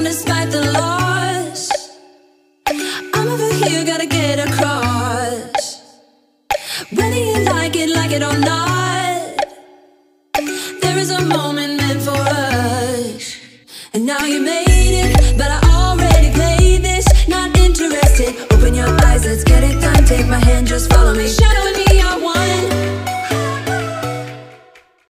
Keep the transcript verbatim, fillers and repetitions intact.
despite the loss. I'm over here, gotta get across. Whether you like it, like it or not, there is a moment meant for us. And now you made it, but I already played this. Not interested, open your eyes, let's get it done. Take my hand, just follow me. Shadow me, I won.